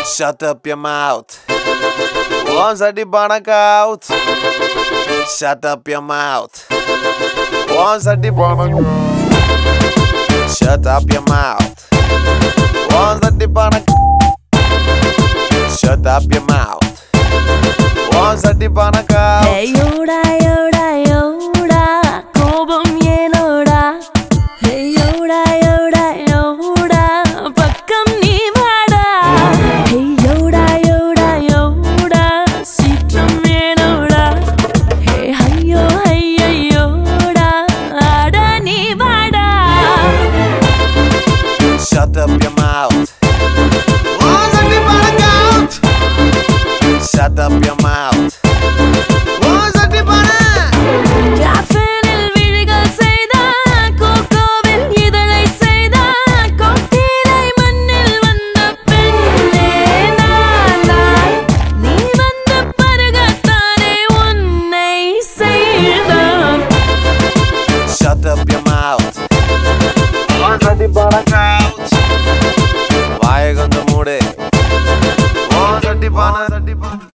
Shut up your mouth. Once I dip on a couch. Shut up your mouth. Once I dip on a couch. Shut up your mouth. Once I dip on a couch. Shut up your mouth. Once I dip on a couch. Hey yoda yoda yoda, kobam yenoda. Hey yoda yoda yoda, pakkam nee vaada. Hey yoda yoda yoda, seekram yenoda. Hey hayyo hayyo yoda, aada nee vaada. Shut up your mouth. Once I dip on a couch. Shut up your mouth. Once I dip on a Caffeine-il விழிகள் செய்தான், கோகோவில் இதழை செய்தான், கோக்டெயிலை மண்ணில் வந்த பெண்ணே நான். நீ வந்த பருகத்தானே உன்னை செய்தான். Shut up your mouth. Once I dip on a couch. வாயை கொஞ்சம் மூடு. Once I dip on a